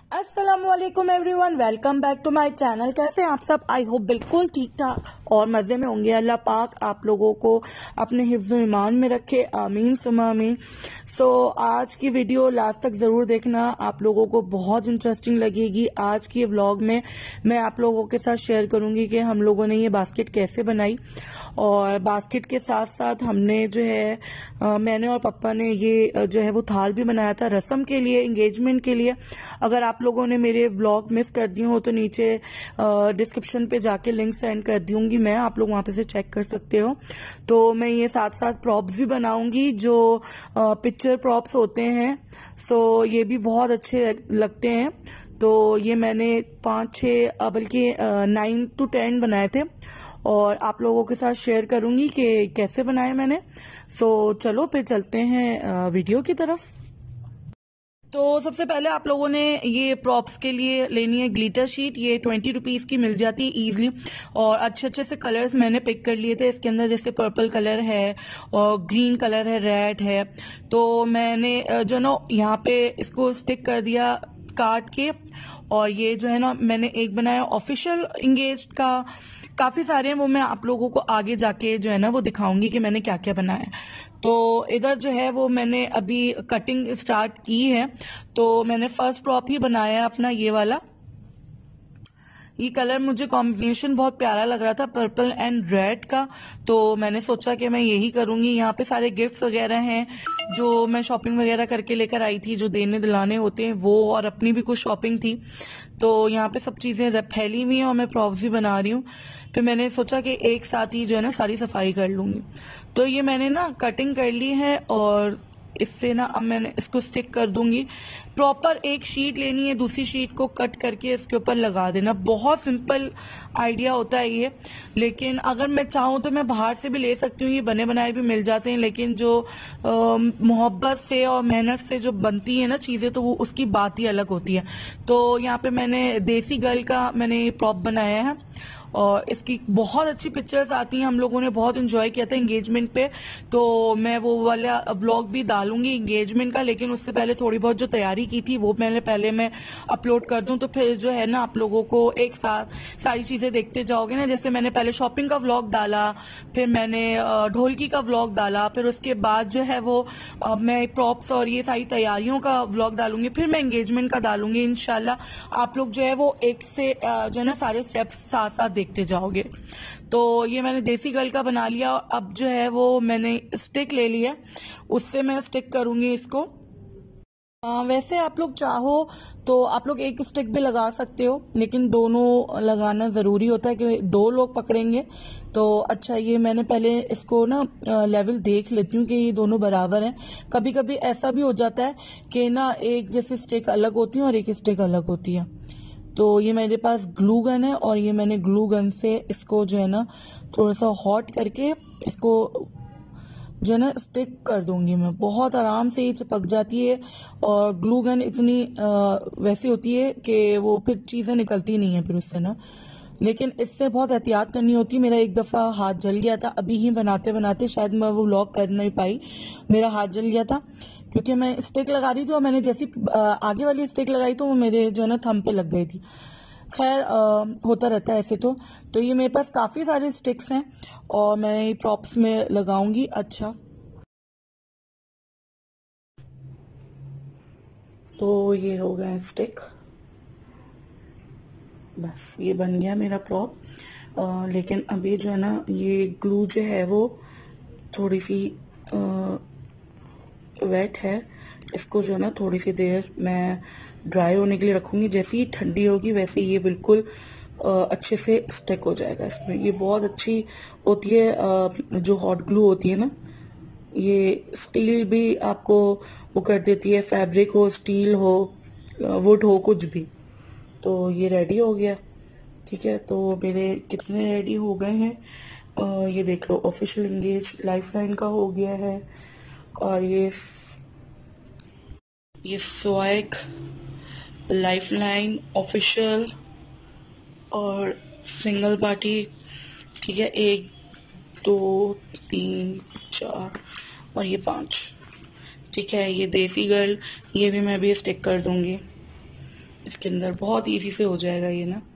अस्सलामुअलैकुम everyone, welcome back to my channel. कैसे हैं आप सब? आई होप बिल्कुल ठीक ठाक और मज़े में होंगे। अल्लाह पाक आप लोगों को अपने हिफ्ज़ ईमान में रखे, आमीन सुमा आमीन। सो आज की वीडियो लास्ट तक ज़रूर देखना, आप लोगों को बहुत इंटरेस्टिंग लगेगी। आज की व्लॉग में मैं आप लोगों के साथ शेयर करूंगी कि हम लोगों ने ये बास्केट कैसे बनाई, और बास्केट के साथ साथ हमने जो है मैंने और पापा ने ये जो है वो थाल भी बनाया था रस्म के लिए, इंगेजमेंट के लिए। अगर आप लोगों ने मेरे व्लॉग मिस कर दिए हो तो नीचे डिस्क्रिप्शन पे जाके लिंक सेंड कर दूंगी मैं, आप लोग वहां पे से चेक कर सकते हो। तो मैं ये साथ साथ प्रॉप्स भी बनाऊंगी जो पिक्चर प्रॉप्स होते हैं। सो ये भी बहुत अच्छे लगते हैं। तो ये मैंने 5-6 बल्कि 9 to 10 बनाए थे और आप लोगों के साथ शेयर करूंगी कि कैसे बनाए मैंने। सो चलो फिर चलते हैं वीडियो की तरफ। तो सबसे पहले आप लोगों ने ये प्रॉप्स के लिए लेनी है ग्लिटर शीट। ये 20 रुपीज़ की मिल जाती है ईजिली, और अच्छे अच्छे से कलर्स मैंने पिक कर लिए थे इसके अंदर, जैसे पर्पल कलर है और ग्रीन कलर है, रेड है। तो मैंने जो ना यहाँ पे इसको स्टिक कर दिया काट के। और ये जो है ना मैंने एक बनाया ऑफिशियल इंगेज का, काफ़ी सारे हैं वो मैं आप लोगों को आगे जाके जो है ना वो दिखाऊंगी कि मैंने क्या क्या बनाया। तो इधर जो है वो मैंने अभी कटिंग स्टार्ट की है। तो मैंने फर्स्ट प्रॉप ही बनाया है अपना ये वाला। ये कलर मुझे कॉम्बिनेशन बहुत प्यारा लग रहा था, पर्पल एंड रेड का। तो मैंने सोचा कि मैं यही करूंगी। यहाँ पे सारे गिफ्ट्स वगैरह हैं जो मैं शॉपिंग वगैरह करके लेकर आई थी, जो देने दिलाने होते हैं वो, और अपनी भी कुछ शॉपिंग थी। तो यहाँ पे सब चीज़ें फैली हुई हैं और मैं प्रॉप्स भी बना रही हूँ। फिर मैंने सोचा कि एक साथ ही जो है ना सारी सफाई कर लूँगी। तो ये मैंने ना कटिंग कर ली है और इससे ना अब मैंने इसको स्टिक कर दूंगी। प्रॉपर एक शीट लेनी है, दूसरी शीट को कट करके इसके ऊपर लगा देना। बहुत सिंपल आइडिया होता है ये, लेकिन अगर मैं चाहूँ तो मैं बाहर से भी ले सकती हूँ, ये बने बनाए भी मिल जाते हैं। लेकिन जो मोहब्बत से और मेहनत से जो बनती है ना चीज़ें, तो वो उसकी बात ही अलग होती है। तो यहाँ पे मैंने देसी गर्ल का मैंने ये प्रॉप बनाया है और इसकी बहुत अच्छी पिक्चर्स आती हैं। हम लोगों ने बहुत एंजॉय किया था एंगेजमेंट पे। तो मैं वो वाला व्लॉग भी डालूंगी एंगेजमेंट का, लेकिन उससे पहले थोड़ी बहुत जो तैयारी की थी वो पहले मैं अपलोड कर दूं, तो फिर जो है ना आप लोगों को एक साथ सारी चीज़ें देखते जाओगे ना। जैसे मैंने पहले शॉपिंग का व्लॉग डाला, फिर मैंने ढोलकी का व्लॉग डाला, फिर उसके बाद जो है वो मैं प्रॉप्स और ये सारी तैयारियों का व्लॉग डालूंगी, फिर मैं एंगेजमेंट का डालूंगी। इंशाल्लाह आप लोग जो है वो एक से जो है ना सारे स्टेप्स साथ साथ देखते जाओगे। तो ये मैंने देसी गर्ल का बना लिया। अब जो है वो मैंने स्टिक ले लिया, उससे मैं स्टिक करूंगी इसको। वैसे आप लोग चाहो तो आप लोग एक स्टिक भी लगा सकते हो, लेकिन दोनों लगाना ज़रूरी होता है कि 2 लोग पकड़ेंगे तो अच्छा। ये मैंने पहले इसको ना लेवल देख लेती हूँ कि ये दोनों बराबर हैं। कभी कभी ऐसा भी हो जाता है कि ना एक जैसे स्टिक अलग होती है और एक स्टिक अलग होती है। तो ये मेरे पास ग्लू गन है और ये मैंने ग्लू गन से इसको जो है ना थोड़ा सा हॉट करके इसको जो है ना स्टिक कर दूंगी मैं। बहुत आराम से ये चिपक जाती है और ग्लू गन इतनी वैसी होती है कि वो फिर चीज़ें निकलती नहीं है फिर उससे ना। लेकिन इससे बहुत एहतियात करनी होती है। मेरा एक दफ़ा हाथ जल गया था अभी ही बनाते बनाते, शायद मैं वो व्लॉग कर नहीं पाई, मेरा हाथ जल गया था क्योंकि मैं स्टिक लगा रही थी और मैंने जैसी आगे वाली स्टिक लगाई तो वो मेरे जो है ना थंब पे लग गई थी। खैर होता रहता है ऐसे। तो ये मेरे पास काफ़ी सारे स्टिक्स हैं और मैं ये प्रॉप्स में लगाऊंगी। अच्छा, तो ये हो गया स्टिक, बस ये बन गया मेरा प्रॉप। लेकिन अभी जो है ना ये ग्लू जो है वो थोड़ी सी वेट है, इसको जो है ना थोड़ी सी देर मैं ड्राई होने के लिए रखूंगी। जैसे ही ठंडी होगी वैसे ये बिल्कुल अच्छे से स्टिक हो जाएगा इसमें। ये बहुत अच्छी होती है जो हॉट ग्लू होती है ना, ये स्टील भी आपको वो कर देती है, फैब्रिक हो, स्टील हो, वुड हो, कुछ भी। तो ये रेडी हो गया, ठीक है। तो मेरे कितने रेडी हो गए हैं ये देख लो। ऑफिशियल इंगेज लाइफलाइन का हो गया है, और ये स्वैग लाइफलाइन ऑफिशियल और सिंगल पार्टी, ठीक है। 1 2 3 4 और ये 5, ठीक है। ये देसी गर्ल, ये भी मैं भी स्टिक कर दूंगी। इसके अंदर बहुत इजी से हो जाएगा ये ना।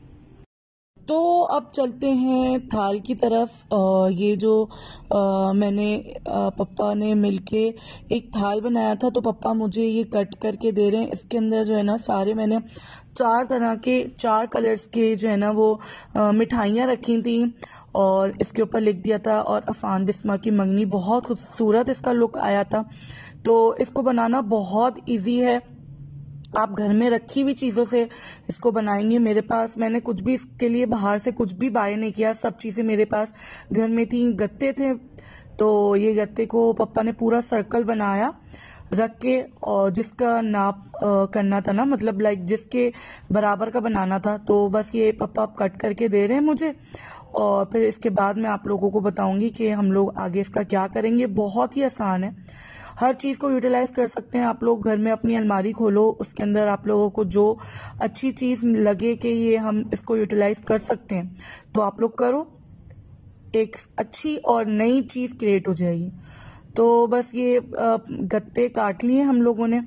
तो अब चलते हैं थाल की तरफ। ये जो मैंने पापा ने मिलके एक थाल बनाया था, तो पापा मुझे ये कट करके दे रहे हैं। इसके अंदर जो है ना सारे मैंने 4 तरह के 4 कलर्स के जो है ना वो मिठाइयाँ रखी थी और इसके ऊपर लिख दिया था और अफान बिस्मा की मंगनी। बहुत खूबसूरत इसका लुक आया था। तो इसको बनाना बहुत इजी है, आप घर में रखी हुई चीज़ों से इसको बनाएंगे। मेरे पास मैंने कुछ भी इसके लिए बाहर से कुछ भी बाय नहीं किया, सब चीज़ें मेरे पास घर में थी। गत्ते थे, तो ये गत्ते को पापा ने पूरा सर्कल बनाया रख के, और जिसका नाप करना था ना, मतलब लाइक जिसके बराबर का बनाना था, तो बस ये पापा कट करके दे रहे हैं मुझे। और फिर इसके बाद मैं आप लोगों को बताऊंगी कि हम लोग आगे इसका क्या करेंगे। बहुत ही आसान है, हर चीज़ को यूटिलाइज कर सकते हैं आप लोग। घर में अपनी अलमारी खोलो, उसके अंदर आप लोगों को जो अच्छी चीज़ लगे कि ये हम इसको यूटिलाइज कर सकते हैं, तो आप लोग करो, एक अच्छी और नई चीज़ क्रिएट हो जाएगी। तो बस ये गत्ते काट लिए हम लोगों ने,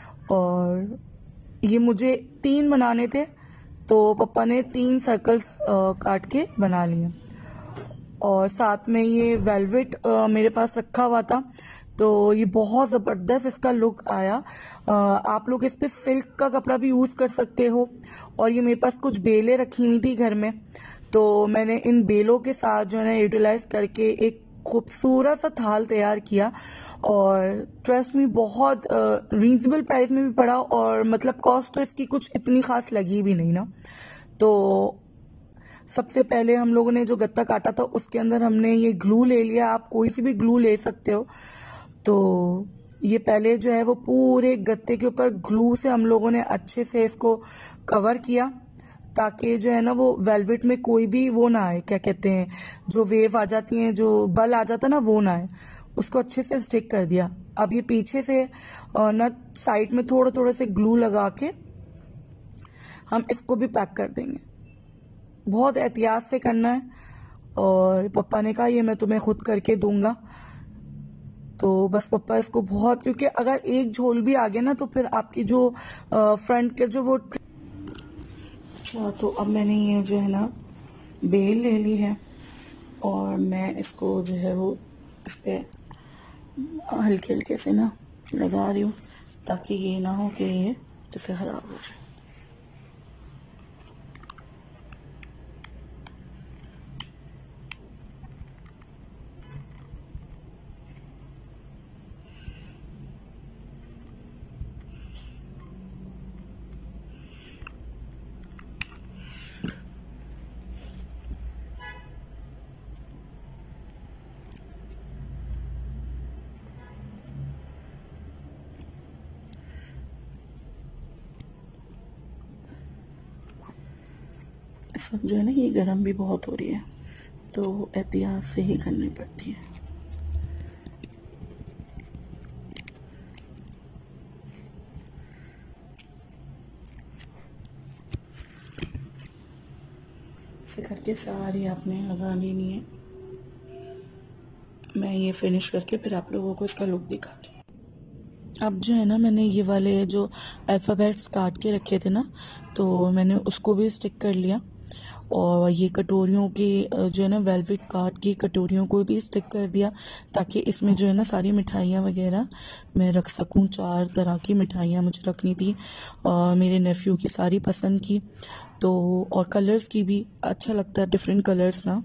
और ये मुझे 3 बनाने थे, तो पापा ने 3 सर्कल्स काट के बना लिए। और साथ में ये वेलवेट मेरे पास रखा हुआ था, तो ये बहुत ज़बरदस्त इसका लुक आया। आप लोग इस पे सिल्क का कपड़ा भी यूज़ कर सकते हो। और ये मेरे पास कुछ बेलें रखी हुई थी घर में, तो मैंने इन बेलों के साथ जो है ना यूटिलाइज करके एक खूबसूरत सा थाल तैयार किया। और ट्रस्ट में बहुत रीजनेबल प्राइस में भी पड़ा, और मतलब कॉस्ट तो इसकी कुछ इतनी खास लगी भी नहीं ना। तो सबसे पहले हम लोगों ने जो गत्ता काटा था उसके अंदर हमने ये ग्लू ले लिया, आप कोई सी भी ग्लू ले सकते हो। तो ये पहले जो है वो पूरे गत्ते के ऊपर ग्लू से हम लोगों ने अच्छे से इसको कवर किया, ताकि जो है ना वो वेलवेट में कोई भी वो ना आए, क्या कहते हैं, जो वेव आ जाती हैं, जो बल आ जाता ना, वो ना आए। उसको अच्छे से स्टिक कर दिया। अब ये पीछे से ना साइड में थोड़ा थोड़ा से ग्लू लगा के हम इसको भी पैक कर देंगे। बहुत एहतियात से करना है, और पापा ने कहा ये मैं तुम्हें खुद करके दूंगा। तो बस पापा इसको बहुत, क्योंकि अगर एक झोल भी आ गया ना तो फिर आपकी जो फ्रंट के जो वो। अच्छा, तो अब मैंने ये जो है ना बेल ले ली है, और मैं इसको जो है वो इस पर हल्के हल्के से ना लगा रही हूँ, ताकि ये ना हो कि ये जैसे ख़राब हो जाए। इस वक्त जो है ना ये गर्म भी बहुत हो रही है, तो एहतियात से ही करनी पड़ती है। ऐसे करके सारी आपने लगा लेनी है। मैं ये फिनिश करके फिर आप लोगों को इसका लुक दिखाती हूँ। अब जो है ना मैंने ये वाले जो अल्फ़ाबेट्स काट के रखे थे ना, तो मैंने उसको भी स्टिक कर लिया। और ये कटोरियों की जो है ना वेलवेट काट की कटोरियों को भी स्टिक कर दिया, ताकि इसमें जो है ना सारी मिठाइयाँ वगैरह मैं रख सकूँ। 4 तरह की मिठाइयाँ मुझे रखनी थी, मेरे नेफ्यू की सारी पसंद की। तो और कलर्स की भी अच्छा लगता है, डिफरेंट कलर्स ना।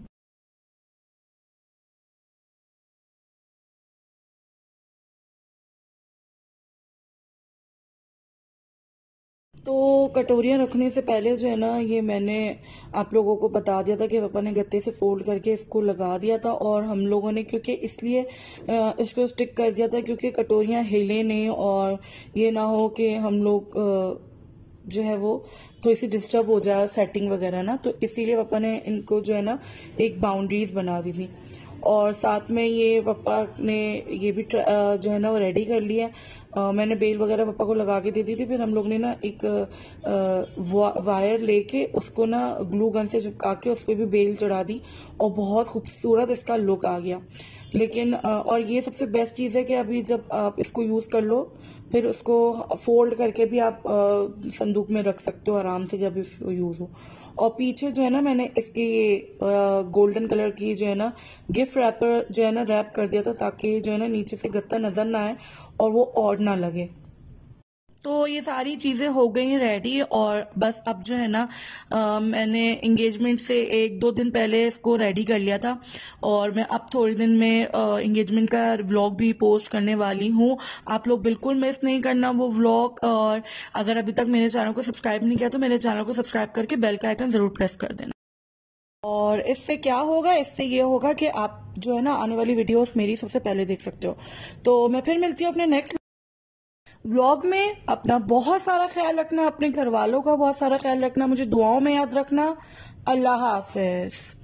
तो कटोरियाँ रखने से पहले जो है ना ये मैंने आप लोगों को बता दिया था कि पापा ने गत्ते से फोल्ड करके इसको लगा दिया था, और हम लोगों ने क्योंकि इसलिए इसको स्टिक कर दिया था क्योंकि कटोरियाँ हिले नहीं, और ये ना हो कि हम लोग जो है वो थोड़ी सी डिस्टर्ब हो जाए सेटिंग वगैरह ना, तो इसीलिए पापा ने इनको जो है ना एक बाउंड्रीज बना दी थी। और साथ में ये पापा ने ये भी जो है ना वो रेडी कर लिया। मैंने बेल वगैरह पापा को लगा के दे दी थी, फिर हम लोग ने ना एक वायर लेके उसको ना ग्लू गन से चिपका के उस पर भी बेल चढ़ा दी, और बहुत खूबसूरत इसका लुक आ गया। लेकिन और ये सबसे बेस्ट चीज़ है कि अभी जब आप इसको यूज़ कर लो फिर उसको फोल्ड करके भी आप संदूक में रख सकते हो आराम से जब इसको यूज़ हो। और पीछे जो है ना मैंने इसके गोल्डन कलर की जो है ना गिफ्ट रैपर जो है ना रैप कर दिया था, ताकि जो है ना नीचे से गत्ता नजर ना आए और वो ऑड ना लगे। तो ये सारी चीज़ें हो गई रेडी, और बस अब जो है ना मैंने इंगेजमेंट से 1-2 दिन पहले इसको रेडी कर लिया था, और मैं अब थोड़ी दिन में इंगेजमेंट का व्लॉग भी पोस्ट करने वाली हूँ। आप लोग बिल्कुल मिस नहीं करना वो व्लॉग, और अगर अभी तक मेरे चैनल को सब्सक्राइब नहीं किया तो मेरे चैनल को सब्सक्राइब करके बेल का आइकन ज़रूर प्रेस कर देना। और इससे क्या होगा, इससे ये होगा कि आप जो है ना आने वाली वीडियोस मेरी सबसे पहले देख सकते हो। तो मैं फिर मिलती हूँ अपने नेक्स्ट व्लॉग में। अपना बहुत सारा ख्याल रखना, अपने घर वालों का बहुत सारा ख्याल रखना, मुझे दुआओं में याद रखना। अल्लाह हाफिज।